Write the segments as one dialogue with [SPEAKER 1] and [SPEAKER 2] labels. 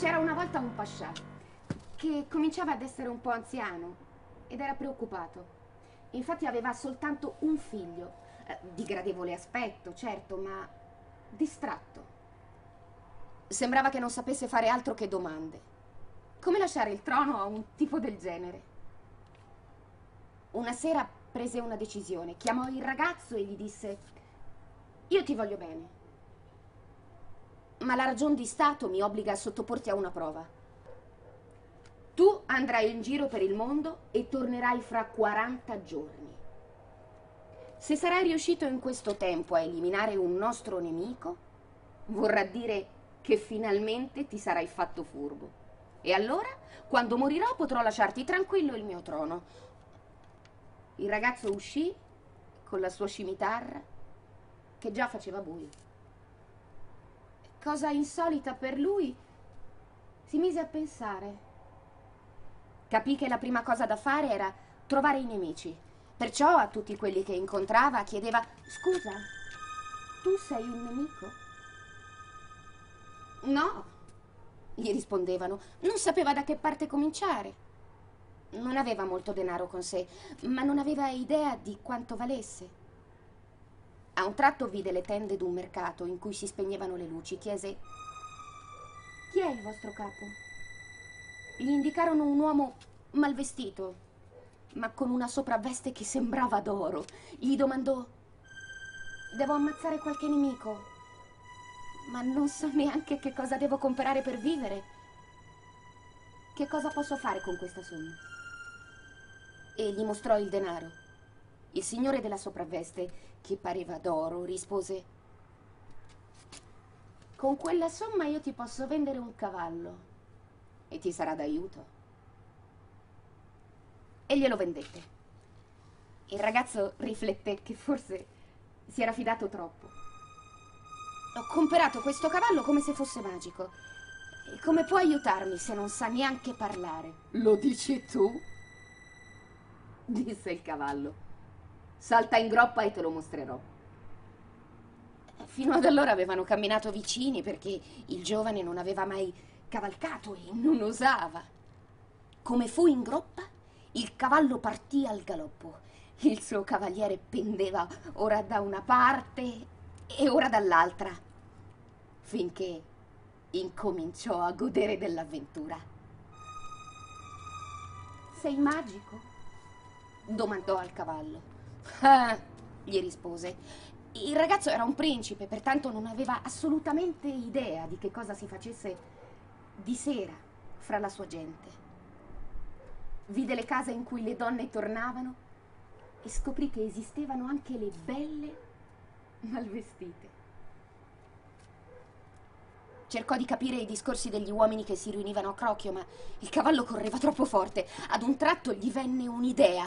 [SPEAKER 1] C'era una volta un pascià che cominciava ad essere un po' anziano ed era preoccupato. Infatti aveva soltanto un figlio, di gradevole aspetto, certo, ma distratto. Sembrava che non sapesse fare altro che domande. Come lasciare il trono a un tipo del genere? Una sera prese una decisione, chiamò il ragazzo e gli disse: io ti voglio bene, ma la ragion di Stato mi obbliga a sottoporti a una prova. Tu andrai in giro per il mondo e tornerai fra 40 giorni. Se sarai riuscito in questo tempo a eliminare un nostro nemico, vorrà dire che finalmente ti sarai fatto furbo. E allora, quando morirò, potrò lasciarti tranquillo il mio trono. Il ragazzo uscì con la sua scimitarra, che già faceva buio. Cosa insolita per lui, si mise a pensare. Capì che la prima cosa da fare era trovare i nemici. Perciò a tutti quelli che incontrava chiedeva: scusa, tu sei un nemico? No, gli rispondevano. Non sapeva da che parte cominciare. Non aveva molto denaro con sé, ma non aveva idea di quanto valesse. A un tratto vide le tende d'un mercato in cui si spegnevano le luci. Chiese: chi è il vostro capo? Gli indicarono un uomo mal vestito, ma con una sopravveste che sembrava d'oro. Gli domandò: devo ammazzare qualche nemico, ma non so neanche che cosa devo comprare per vivere. Che cosa posso fare con questa somma? E gli mostrò il denaro. Il signore della sopravveste, che pareva d'oro, rispose: con quella somma io ti posso vendere un cavallo e ti sarà d'aiuto. E glielo vendette. Il ragazzo rifletté che forse si era fidato troppo. Ho comperato questo cavallo come se fosse magico. E come può aiutarmi se non sa neanche parlare? Lo dici tu? Disse il cavallo. Salta in groppa e te lo mostrerò. Fino ad allora avevano camminato vicini perché il giovane non aveva mai cavalcato e non osava. Come fu in groppa, il cavallo partì al galoppo. Il suo cavaliere pendeva ora da una parte e ora dall'altra, finché incominciò a godere dell'avventura. Sei magico? Domandò al cavallo. Ah, gli rispose. Il ragazzo era un principe, pertanto non aveva assolutamente idea di che cosa si facesse di sera fra la sua gente. Vide le case in cui le donne tornavano e scoprì che esistevano anche le belle mal vestite. Cercò di capire i discorsi degli uomini che si riunivano a crocchio, ma il cavallo correva troppo forte. Ad un tratto gli venne un'idea.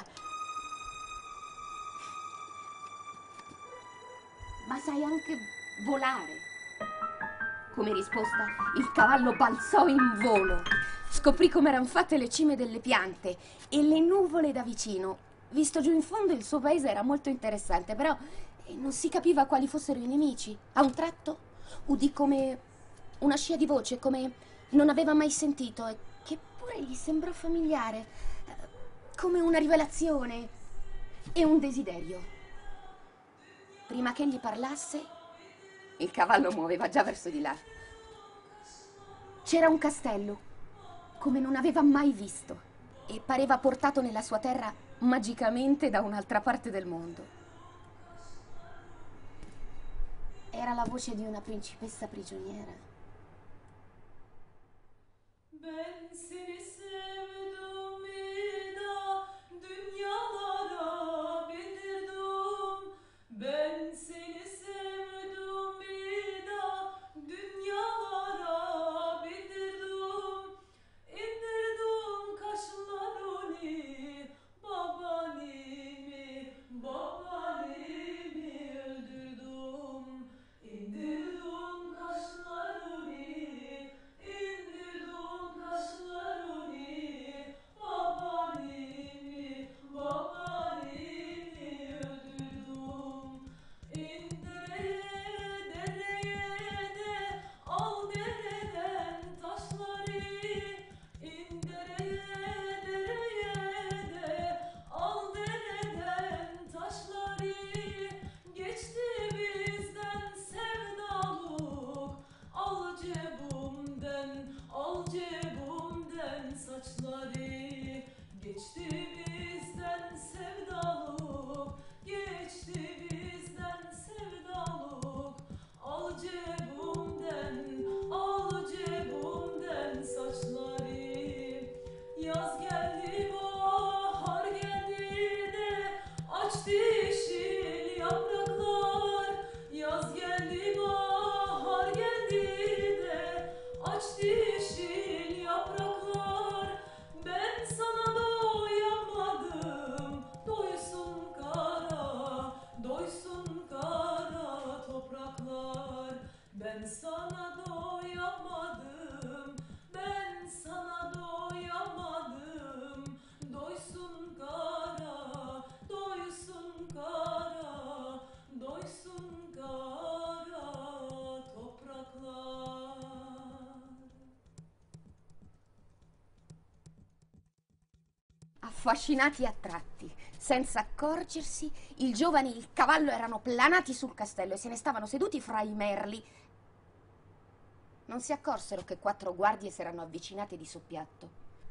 [SPEAKER 1] Ma sai anche volare? Come risposta, il cavallo balzò in volo. Scoprì come erano fatte le cime delle piante e le nuvole da vicino. Visto giù in fondo, il suo paese era molto interessante, però non si capiva quali fossero i nemici. A un tratto udì come una scia di voce, come non aveva mai sentito e che pure gli sembrò familiare, come una rivelazione e un desiderio. Prima che egli parlasse, il cavallo muoveva già verso di là. C'era un castello, come non aveva mai visto, e pareva portato nella sua terra magicamente da un'altra parte del mondo. Era la voce di una principessa prigioniera.
[SPEAKER 2] Ben seni sevdim da dünyalara bindirdim. Ben seni sevdim da dünyalara bindirdim. İndirdim kaşlarını babanimi, babanimi öldürdüm. İndirdim kaşlarını, indirdim kaşlarını, Ben sana doyamadım, ben sana doyamadım. Doysun kara, doysun kara, doysun kara topraklar.
[SPEAKER 1] Affascinati e attratti, senza accorgersi, il giovane e il cavallo erano planati sul castello e se ne stavano seduti fra i merli. Non si accorsero che 4 guardie si erano avvicinate di soppiatto.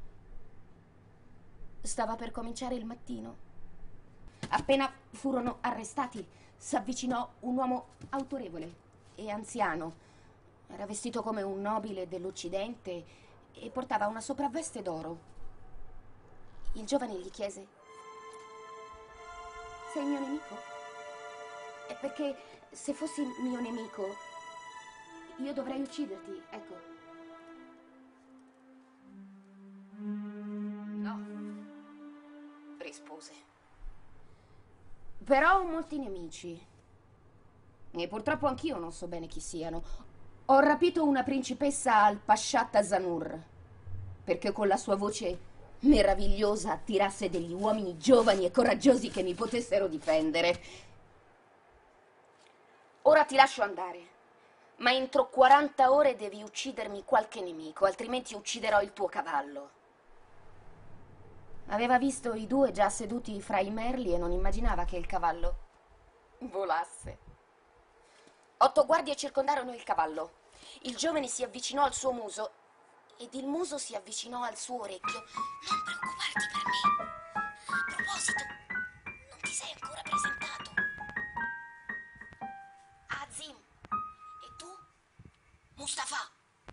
[SPEAKER 1] Stava per cominciare il mattino. Appena furono arrestati, s'avvicinò un uomo autorevole e anziano. Era vestito come un nobile dell'Occidente e portava una sopravveste d'oro. Il giovane gli chiese: sei mio nemico? È perché se fossi mio nemico io dovrei ucciderti, ecco. No, rispose. Però ho molti nemici e purtroppo anch'io non so bene chi siano. Ho rapito una principessa al Pascià Tazanur perché con la sua voce meravigliosa attirasse degli uomini giovani e coraggiosi che mi potessero difendere. Ora ti lascio andare, ma entro 40 ore devi uccidermi qualche nemico, altrimenti ucciderò il tuo cavallo. Aveva visto i 2 già seduti fra i merli e non immaginava che il cavallo volasse. 8 guardie circondarono il cavallo. Il giovane si avvicinò al suo muso ed il muso si avvicinò al suo orecchio. Non preoccuparti per me. A proposito, non ti sei ancora presentato. Azim. E tu? Mustafa.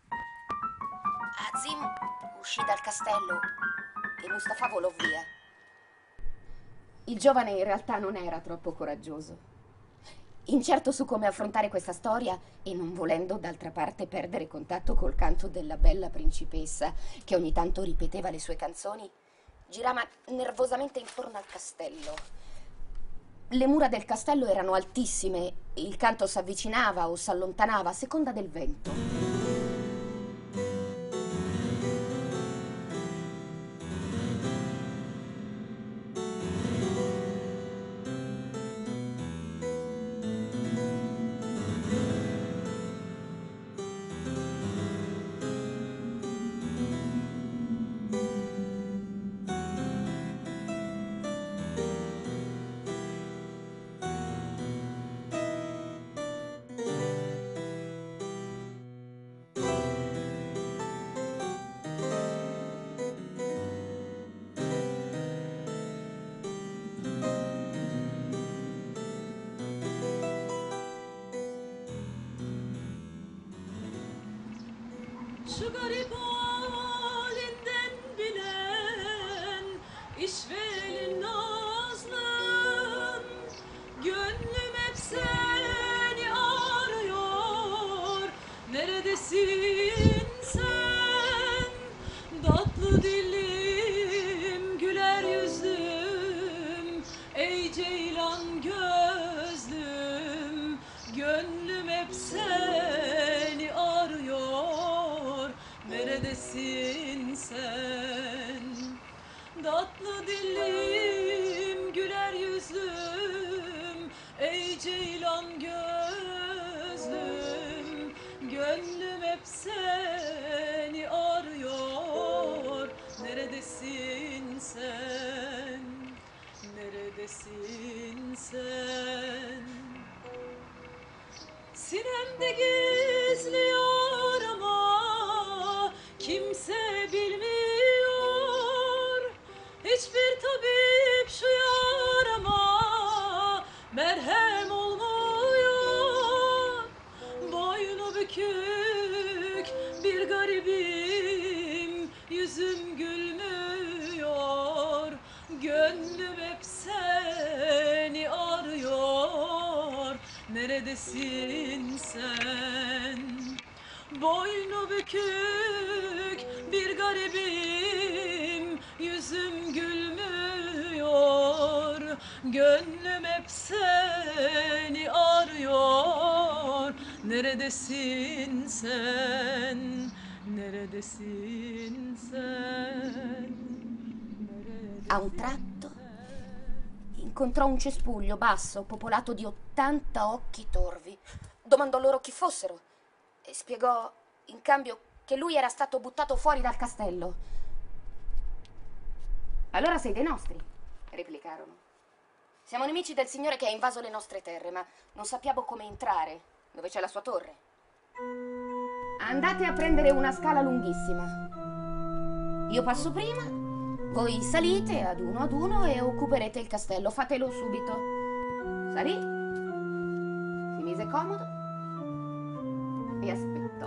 [SPEAKER 1] Azim uscì dal castello e Mustafa volò via. Il giovane in realtà non era troppo coraggioso. Incerto su come affrontare questa storia e non volendo d'altra parte perdere contatto col canto della bella principessa che ogni tanto ripeteva le sue canzoni, girava nervosamente intorno al castello. Le mura del castello erano altissime, il canto s'avvicinava o s'allontanava a seconda del vento.
[SPEAKER 2] Şu garip halinden bilen işverin nazlım, gönlüm hep seni arıyor. Neredesin sen? Tatlı dilim, güler yüzlüm, ey ceylan gözlüm, gönlüm hep seni arıyor. Neredesin sen? Tatlı dilim, güler yüzlüm, ey ceylan gözlüm, gönlüm hep seni arıyor. Neredesin sen? Neredesin sen? Sinemde gizliyor ama kimse bilmiyor. Hiçbir tabip şu yarama merhem olmuyor. Boynu bükük bir garibim, yüzüm gülmüyor. Gönlüm hep seni arıyor. Neredesin sen? Boynu bükük bir garibim, yüzüm gülmüyor. Gönlüm hep seni arıyor. Neredesin sen? Neredesin sen?
[SPEAKER 1] A un tratto incontrò un cespuglio basso, popolato di 80 occhi torvi. Domandò loro chi fossero e spiegò in cambio che lui era stato buttato fuori dal castello. Allora sei dei nostri, replicarono. Siamo nemici del signore che ha invaso le nostre terre, ma non sappiamo come entrare, dove c'è la sua torre. Andate a prendere una scala lunghissima. Io passo prima, voi salite ad uno e occuperete il castello. Fatelo subito. Salì, si mise comodo e aspettò.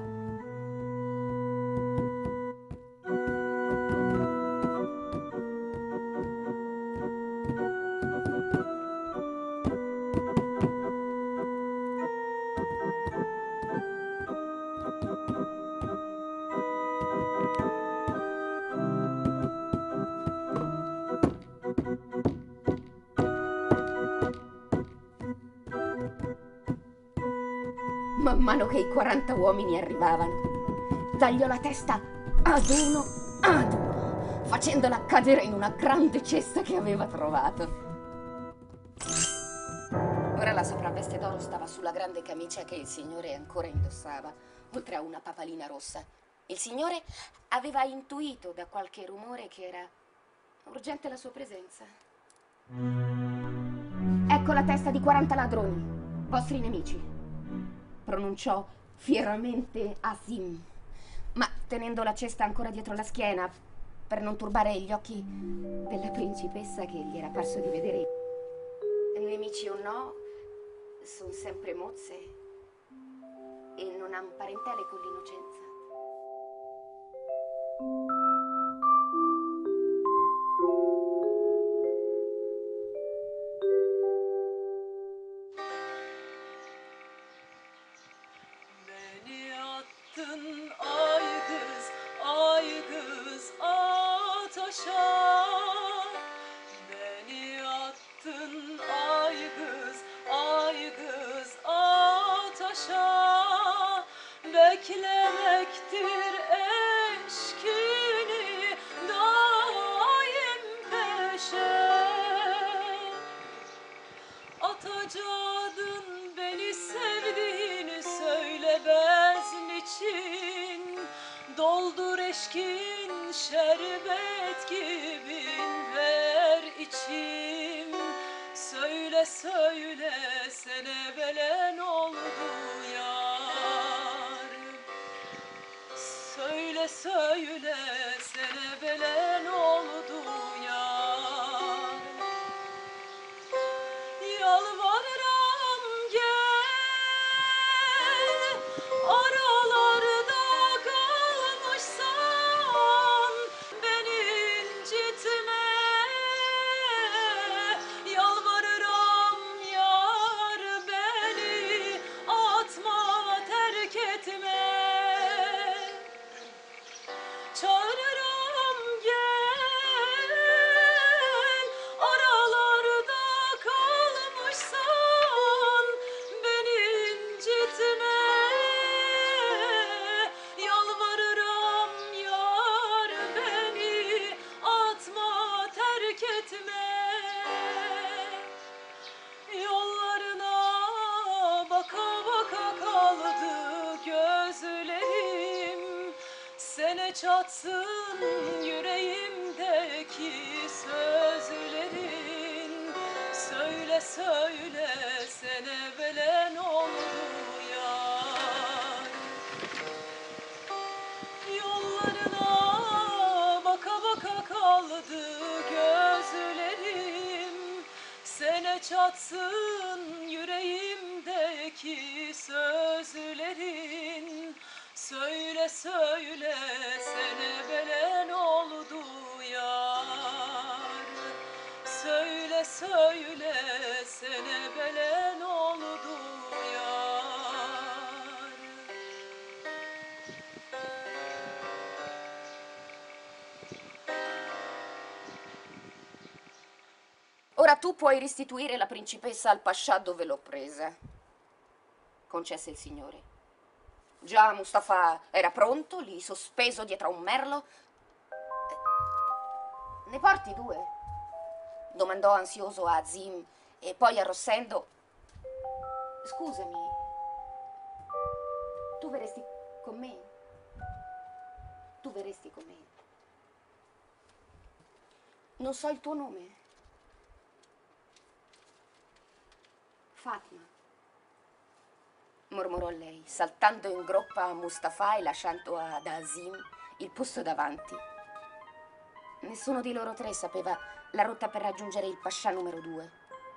[SPEAKER 1] Man mano che i 40 uomini arrivavano, tagliò la testa ad uno, facendola cadere in una grande cesta che aveva trovato. Ora la sopravveste d'oro stava sulla grande camicia che il signore ancora indossava, oltre a una papalina rossa. Il signore aveva intuito da qualche rumore che era urgente la sua presenza. Ecco la testa di 40 ladroni, vostri nemici, pronunciò fieramente Asim, ma tenendo la cesta ancora dietro la schiena per non turbare gli occhi della principessa che gli era parso di vedere. Nemici o no, sono sempre mozze e non han parentele con l'innocenza.
[SPEAKER 2] Beni attın ay kız ataşa. Beni attın ay kız ataşa. Beklemektir eşkini daim peşe. Atacadın beni sevdiğini söyle bezin için. Doldur eşkin şerbet gibi ver içim. Söyle sene belen oldu yar. Söyle sene belen oldu yar. Yalvarırım gel, aralarda kalmışsan beni incitme. Yalvarırım yar, beni atma, terk etme. Çağırırım gel, aralarda kalmışsan beni incitme. Yalvarırım yar, beni atma, terk etme. Yollarına baka baka kaldı gözlerim. Sene çatsın yüreğimdeki sözlerin. Söyle sene belen oldu yar. Yollarına baka baka kaldı gözlerim. Sene çatsın yüreğimdeki sözlerin. Söyle sene belen oldu yar. Söyle sene belen oldu yar.
[SPEAKER 1] Ora tu puoi restituire la principessa al pascià dove l'ho presa. concesse il signore. Già Mustafa era pronto, lì sospeso dietro a un merlo. Ne porti 2? Domandò ansioso a Azim e poi arrossendo. Scusami, tu verresti con me? Tu verresti con me? Non so il tuo nome. Fatma, mormorò lei, saltando in groppa a Mustafa e lasciando ad Azim il posto davanti. Nessuno di loro 3 sapeva la rotta per raggiungere il pascià numero 2.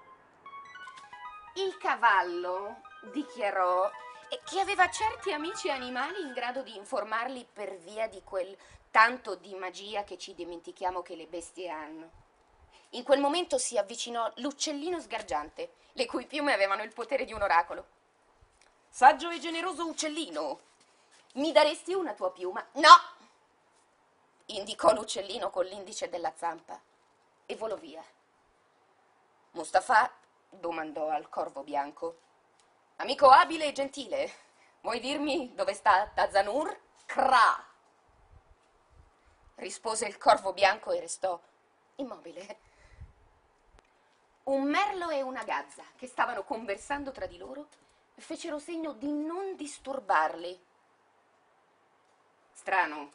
[SPEAKER 1] Il cavallo dichiarò che aveva certi amici animali in grado di informarli per via di quel tanto di magia che ci dimentichiamo che le bestie hanno. In quel momento si avvicinò l'uccellino sgargiante, le cui piume avevano il potere di un oracolo. Saggio e generoso uccellino, mi daresti una tua piuma? No! Indicò l'uccellino con l'indice della zampa e volò via. Mustafa domandò al corvo bianco: amico abile e gentile, vuoi dirmi dove sta Tazanur? Kra! Rispose il corvo bianco e restò immobile. Un merlo e una gazza, che stavano conversando tra di loro, fecero segno di non disturbarli. Strano,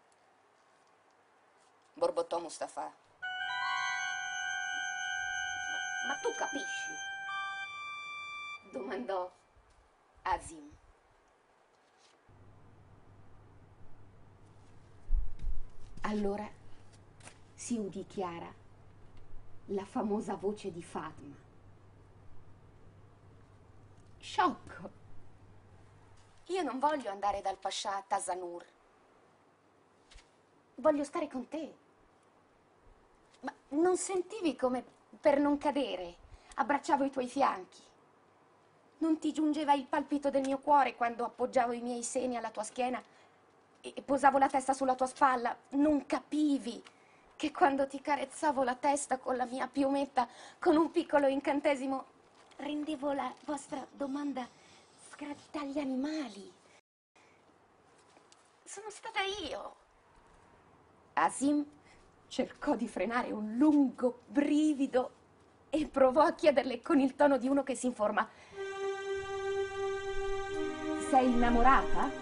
[SPEAKER 1] borbottò Mustafa. Ma tu capisci? Domandò Azim. Allora si udì chiara la famosa voce di Fatma. Sciocco, io non voglio andare dal pascià a Tazanur. Voglio stare con te. Ma non sentivi come, per non cadere, abbracciavo i tuoi fianchi? Non ti giungeva il palpito del mio cuore quando appoggiavo i miei seni alla tua schiena e posavo la testa sulla tua spalla? Non capivi che quando ti carezzavo la testa con la mia piumetta, con un piccolo incantesimo, rendevo la vostra domanda scritta agli animali? Sono stata io. Azim cercò di frenare un lungo brivido e provò a chiederle con il tono di uno che si informa: sei innamorata?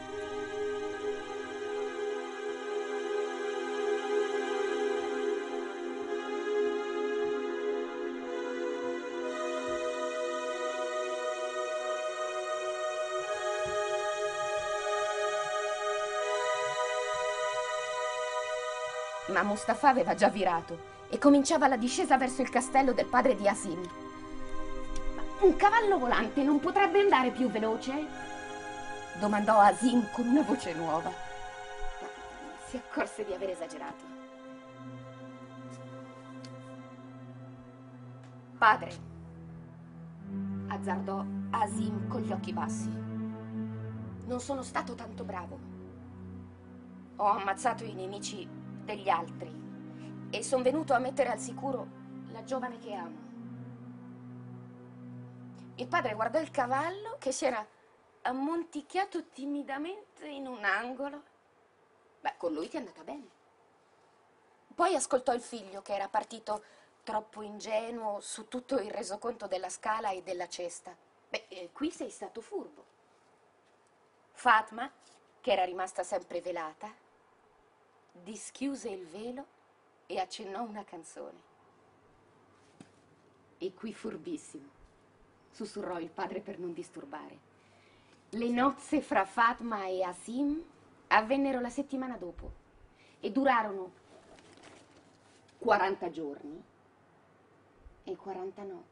[SPEAKER 1] Ma Mustafa aveva già virato e cominciava la discesa verso il castello del padre di Azim. Ma un cavallo volante non potrebbe andare più veloce? Domandò Azim con una voce nuova. Ma si accorse di aver esagerato. Padre, azzardò Azim con gli occhi bassi, non sono stato tanto bravo. Ho ammazzato i nemici degli altri e sono venuto a mettere al sicuro la giovane che amo. Il padre guardò il cavallo che si era ammonticchiato timidamente in un angolo. Beh, con lui ti è andata bene. Poi ascoltò il figlio che era partito troppo ingenuo su tutto il resoconto della scala e della cesta. Beh, qui sei stato furbo. Fatma, che era rimasta sempre velata, dischiuse il velo e accennò una canzone. E qui furbissimo, sussurrò il padre per non disturbare. Le nozze fra Fatma e Azim avvennero la settimana dopo e durarono 40 giorni e 40 notti.